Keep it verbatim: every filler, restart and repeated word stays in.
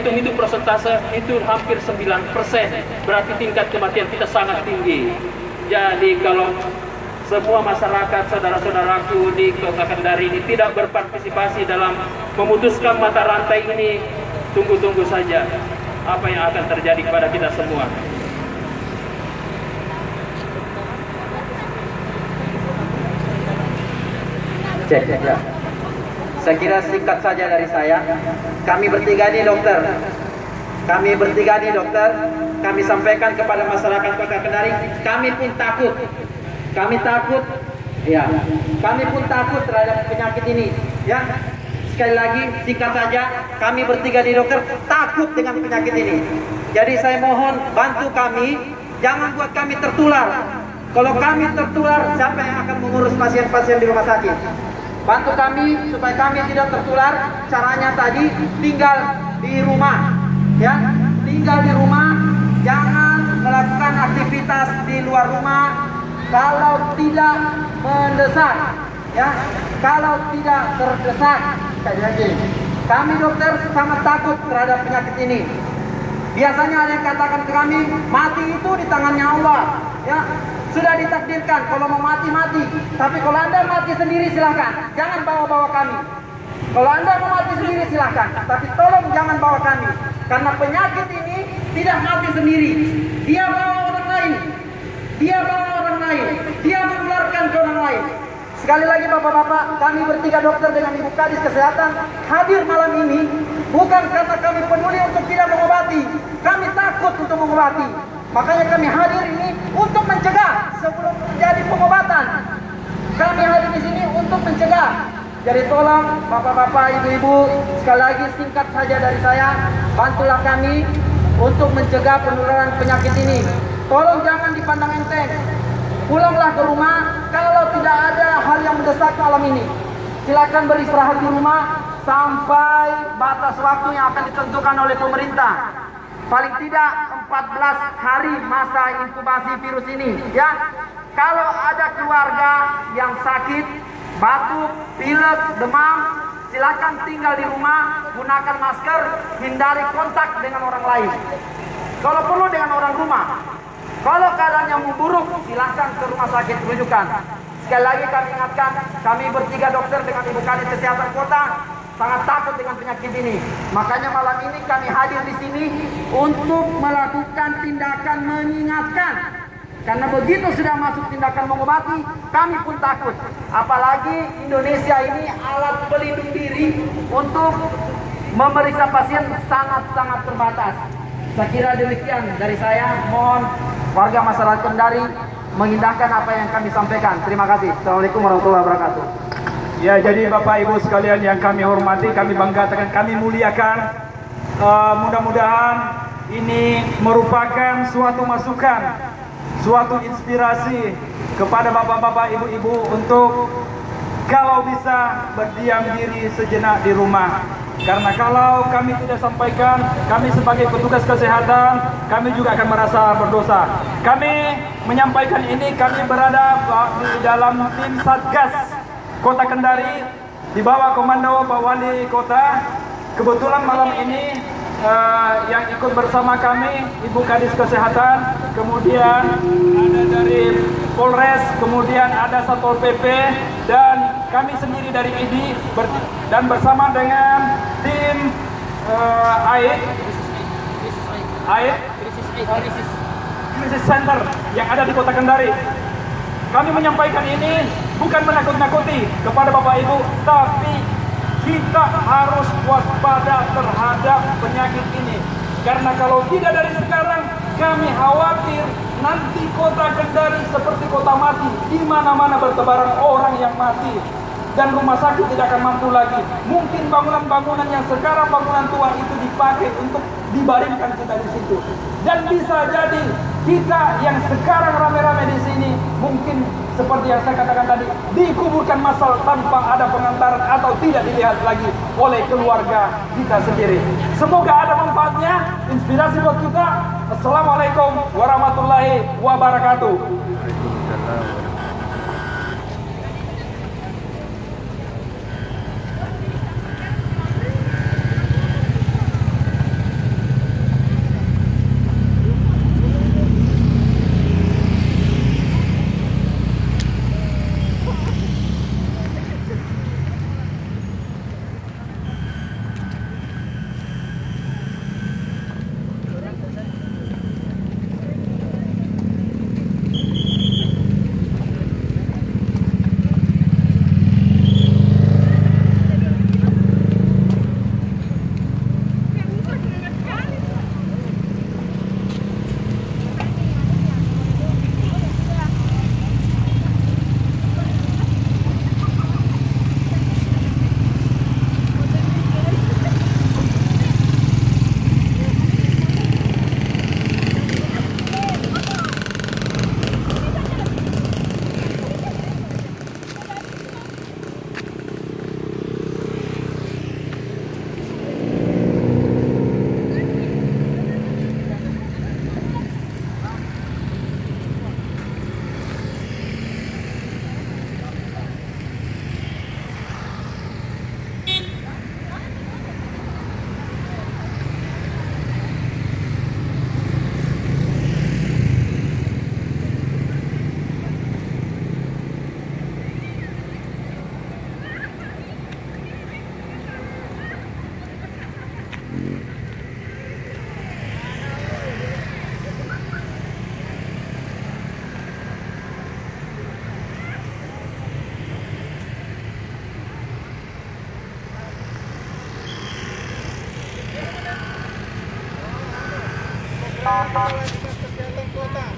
hitung itu persentase itu hampir sembilan persen, berarti tingkat kematian kita sangat tinggi. Jadi kalau semua masyarakat, saudara-saudaraku di Kota Kendari ini tidak berpartisipasi dalam memutuskan mata rantai ini, tunggu-tunggu saja apa yang akan terjadi kepada kita semua. Cek, cek, ya. Saya kira singkat saja dari saya. Kami bertiga ini dokter. Kami bertiga ini dokter. Kami sampaikan kepada masyarakat Kota Kendari, kami pun takut. Kami takut, ya. Kami pun takut terhadap penyakit ini, ya. Sekali lagi, singkat saja, kami bertiga di dokter takut dengan penyakit ini. Jadi saya mohon bantu kami, jangan buat kami tertular. Kalau kami tertular, siapa yang akan mengurus pasien-pasien di rumah sakit? Bantu kami supaya kami tidak tertular. Caranya tadi tinggal di rumah, ya, tinggal di rumah, jangan melakukan aktivitas di luar rumah kalau tidak mendesak, ya, kalau tidak terdesak. Kami dokter sangat takut terhadap penyakit ini. Biasanya ada yang katakan ke kami, mati itu di tangannya Allah, ya. Sudah ditakdirkan, kalau mau mati, mati. Tapi kalau Anda mati sendiri silahkan, jangan bawa-bawa kami. Kalau Anda mau mati sendiri silahkan, tapi tolong jangan bawa kami. Karena penyakit ini tidak mati sendiri. Dia bawa orang lain. Dia bawa orang lain. Dia menularkan ke orang lain. Sekali lagi Bapak-Bapak, kami bertiga dokter dengan Ibu Kadis Kesehatan hadir malam ini bukan karena kami peduli untuk tidak mengobati. Kami takut untuk mengobati. Makanya kami hadir ini untuk mencegah sebelum terjadi pengobatan. Kami hadir di sini untuk mencegah. Jadi tolong Bapak-bapak, Ibu-ibu, sekali lagi singkat saja dari saya, bantulah kami untuk mencegah penularan penyakit ini. Tolong jangan dipandang enteng. Pulanglah ke rumah kalau tidak ada hal yang mendesak malam ini. Silakan beristirahat di rumah sampai batas waktu yang akan ditentukan oleh pemerintah. Paling tidak empat belas hari masa inkubasi virus ini, ya. Kalau ada keluarga yang sakit, batuk, pilek, demam, silakan tinggal di rumah, gunakan masker, hindari kontak dengan orang lain. Kalau perlu dengan orang rumah. Kalau keadaannya memburuk, silakan ke rumah sakit rujukan. Sekali lagi kami ingatkan, kami bertiga dokter dengan Ibu Kadis Kesehatan Kota sangat takut dengan penyakit ini. Makanya malam ini kami hadir di sini untuk melakukan tindakan mengingatkan. Karena begitu sudah masuk tindakan mengobati, kami pun takut. Apalagi Indonesia ini alat pelindung diri untuk memeriksa pasien sangat-sangat terbatas. Saya kira demikian dari saya. Mohon warga masyarakat Kendari mengindahkan apa yang kami sampaikan. Terima kasih. Assalamualaikum warahmatullahi wabarakatuh. Ya, jadi Bapak Ibu sekalian yang kami hormati, kami banggakan, kami muliakan. Uh, mudah-mudahan ini merupakan suatu masukan, suatu inspirasi kepada Bapak-bapak, Ibu-ibu untuk kalau bisa berdiam diri sejenak di rumah. Karena kalau kami tidak sampaikan, kami sebagai petugas kesehatan, kami juga akan merasa berdosa. Kami menyampaikan ini, kami berada di dalam tim Satgas Kota Kendari di bawah komando Pak Wali Kota. Kebetulan malam ini uh, yang ikut bersama kami Ibu Kadis Kesehatan, kemudian ada dari Polres, kemudian ada Satpol P P, dan kami sendiri dari I D I ber dan bersama dengan tim uh, A I D A I D Krisis Center yang ada di Kota Kendari. Kami menyampaikan ini bukan menakut-nakuti kepada Bapak Ibu, tapi kita harus waspada terhadap penyakit ini. Karena kalau tidak dari sekarang, kami khawatir nanti Kota Kendari seperti kota mati, di mana-mana bertebaran orang yang mati, dan rumah sakit tidak akan mampu lagi. Mungkin bangunan-bangunan yang sekarang bangunan tua itu dipakai untuk dibaringkan kita di situ. Dan bisa jadi kita yang sekarang rame-rame di sini mungkin seperti yang saya katakan tadi, dikuburkan massal tanpa ada pengantaran atau tidak dilihat lagi oleh keluarga kita sendiri. Semoga ada manfaatnya, inspirasi buat kita. Assalamualaikum warahmatullahi wabarakatuh. Thank you.